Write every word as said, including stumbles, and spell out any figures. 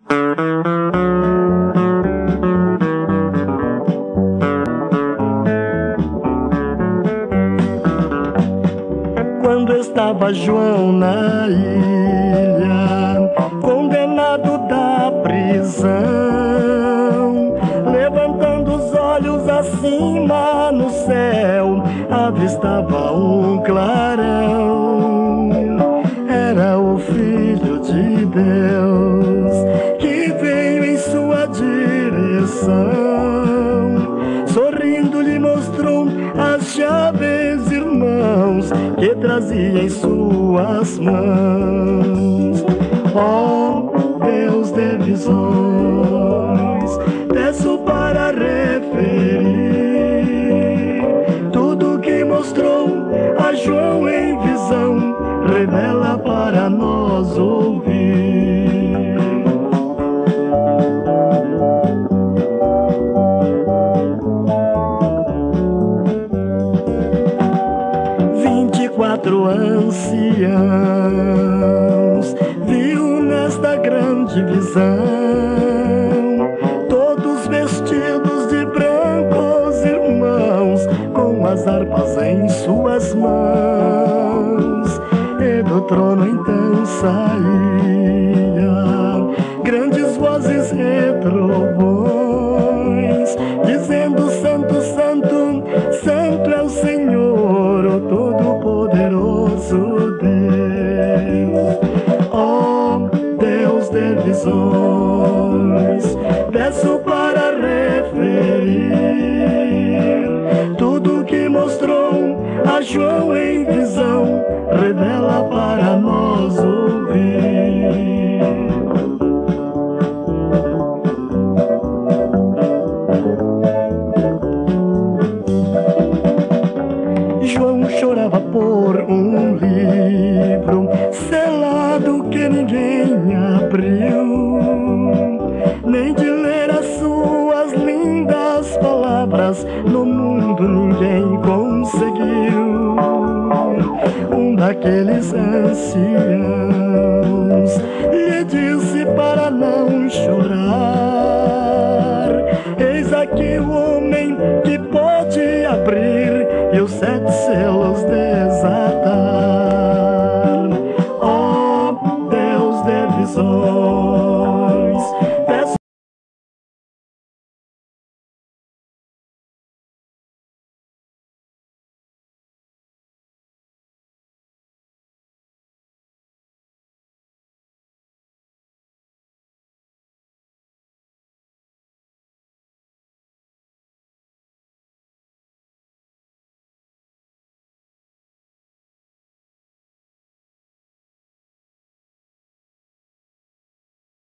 Quando estava João na ilha, condenado da prisão, levantando os olhos acima no céu, avistava um clarão. Era o Filho de Deus que veio em sua direção. Sorrindo lhe mostrou as chaves, irmãos, que trazia em suas mãos. Ó Deus de visões, peço para referir tudo que mostrou a João em visão, revela para nós ouvir. Vinte e quatro anciãos viu nesta grande visão, todos vestidos de brancos, irmãos, com as harpas em suas mãos. E do trono então saía grandes vozes e trovões, dizendo: Santo, Santo, Santo é o Senhor, o Todo-Poderoso Deus. Ó Deus de visões, peço para referir tudo que mostrou a João em visão, revela para nós ouvir. João chorava por um livro selado que ninguém abriu, nem de ler as suas lindas palavras no mundo ninguém conseguiu. Um daqueles anciãos